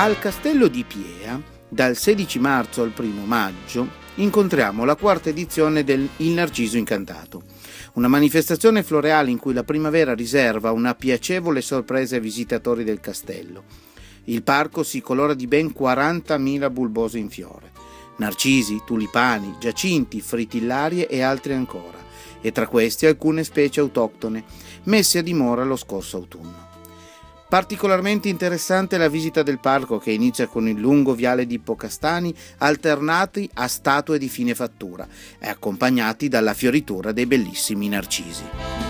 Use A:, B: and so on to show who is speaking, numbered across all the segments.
A: Al Castello di Piea, dal 16 marzo al 1 maggio, incontriamo la quarta edizione del Il Narciso Incantato, una manifestazione floreale in cui la primavera riserva una piacevole sorpresa ai visitatori del castello. Il parco si colora di ben 40.000 bulbose in fiore, narcisi, tulipani, giacinti, fritillarie e altri ancora, e tra questi alcune specie autoctone, messe a dimora lo scorso autunno. Particolarmente interessante la visita del parco, che inizia con il lungo viale di ippocastani alternati a statue di fine fattura e accompagnati dalla fioritura dei bellissimi narcisi.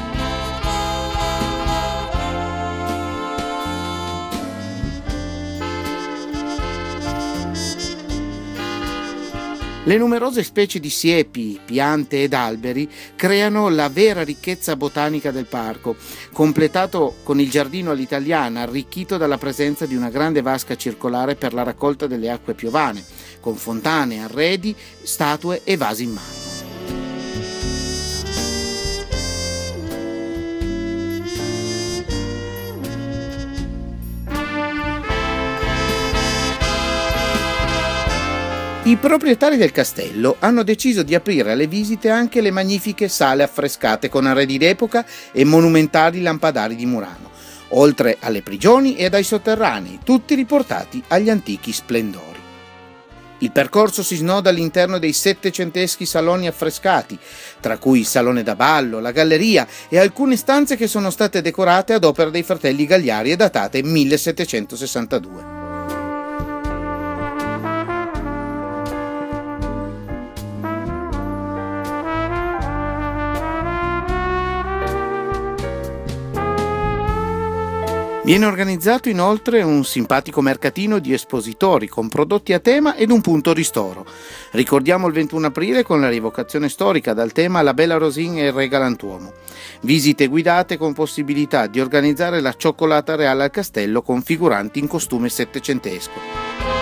A: Le numerose specie di siepi, piante ed alberi creano la vera ricchezza botanica del parco, completato con il giardino all'italiana, arricchito dalla presenza di una grande vasca circolare per la raccolta delle acque piovane, con fontane, arredi, statue e vasi in marmo. I proprietari del castello hanno deciso di aprire alle visite anche le magnifiche sale affrescate con arredi d'epoca e monumentali lampadari di Murano, oltre alle prigioni ed ai sotterranei, tutti riportati agli antichi splendori. Il percorso si snoda all'interno dei settecenteschi saloni affrescati, tra cui il salone da ballo, la galleria e alcune stanze che sono state decorate ad opera dei fratelli Gagliari e datate 1762. Viene organizzato inoltre un simpatico mercatino di espositori con prodotti a tema ed un punto ristoro. Ricordiamo il 21 aprile con la rievocazione storica dal tema La Bella Rosina e il Re Galantuomo. Visite guidate con possibilità di organizzare la cioccolata reale al castello con figuranti in costume settecentesco.